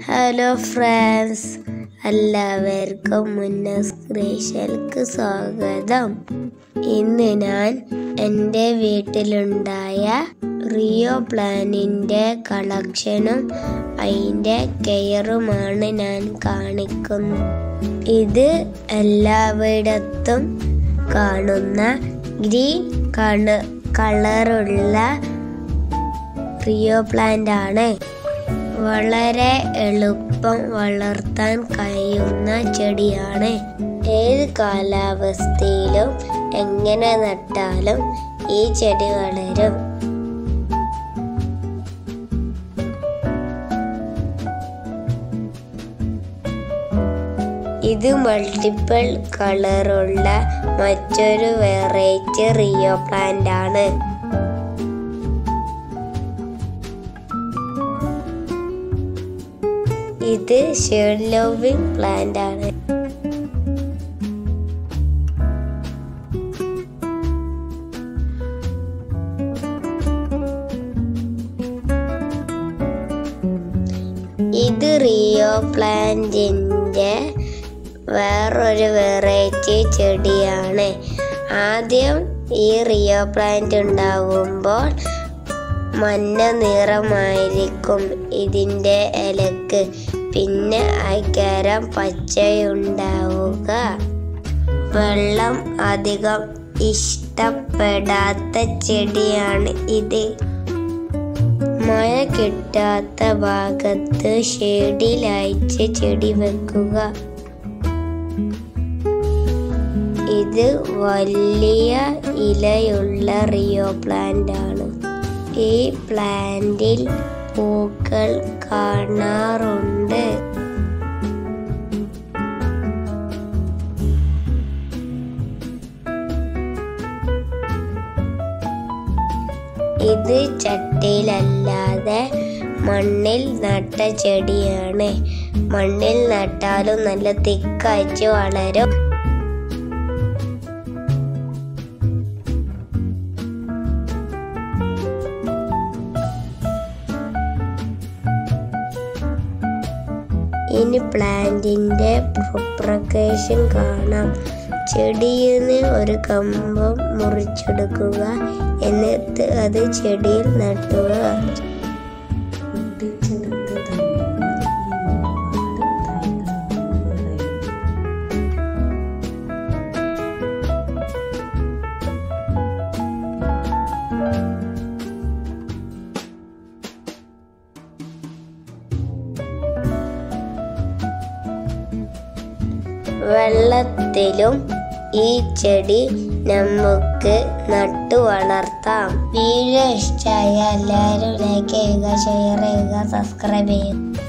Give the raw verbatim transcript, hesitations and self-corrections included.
Hello friends, എല്ലാവർക്കും മുന്നസ് ക്രിയേഷനിലേക്ക് സ്വാഗതം. ഇന്ന് ഞാൻ എൻ്റെ വീട്ടിലുണ്ടായ റിയോ പ്ലാന്റിൻ്റെ കളക്ഷനും അതിൻ്റെ കെയറുമാണ് ഞാൻ കാണിക്കുന്നത്. ഇത് എല്ലായിടത്തും കാണുന്ന ഗ്രീൻ കളർ കളറുള്ള റിയോ പ്ലാന്റ് ആണ്. വളരെ എളുപ്പം വളർത്താൻ കഴിയുന്ന ചെടിയാണ്. ഏത് കാലാവസ്ഥയിലും എങ്ങനെ നട്ടാലും ഈ ചെടി വളരും. ഇത് മൾട്ടിപ്പിൾ കളറുള്ള മറ്റൊരു വെറൈറ്റി റിയോ പ്ലാന്റ് ആണ്. ഇത് ഷെയ്ഡ് ലവിംഗ് പ്ലാന്റ് ആണ്. ഇത് റിയോ പ്ലാന്റിന്റെ വേറൊരു വെറൈറ്റി ചെടിയാണ്. ആദ്യം ഈ റിയോ പ്ലാന്റ് ഉണ്ടാകുമ്പോൾ മഞ്ഞ നിറമായിരിക്കും ഇതിൻ്റെ ഇലക്ക്. പിന്നെ അകരം പച്ചയുണ്ടാവുക. വെള്ളം അധികം ഇഷ്ടപ്പെടാത്ത ചെടിയാണ് ഇത്. മഴ കിട്ടാത്ത ഭാഗത്ത് ഷേഡിലയച്ച് ചെടി വെക്കുക. ഇത് വലിയ ഇലയുള്ള റിയോ പ്ലാന്റ് ആണ്. ഈ പ്ലാന്റിൽ പൂക്കൾ കാണാറുണ്ട്. ഇത് ചട്ടിയിലല്ലാതെ മണ്ണിൽ നട്ട ചെടിയാണ്. മണ്ണിൽ നട്ടാലും നല്ല തിക്കായിട്ട് വളരും. ഇനി പ്ലാന്റിന്റെ പ്രൊപ്പഗേഷൻ കാണാം. ചെടിയിൽ നിന്ന് ഒരു കമ്പം മുറിച്ചെടുക്കുക. എന്നിട്ട് അത് ചെടിയിൽ നട്ടുക. വെള്ളത്തിലും ഈ ചെടി നമുക്ക് നട്ടു വളർത്താം. വീഡിയോ ഇഷ്ടമായ എല്ലാവരും ലൈക്ക് ചെയ്യുക, ഷെയർ ചെയ്യുക, സബ്സ്ക്രൈബ് ചെയ്യുക.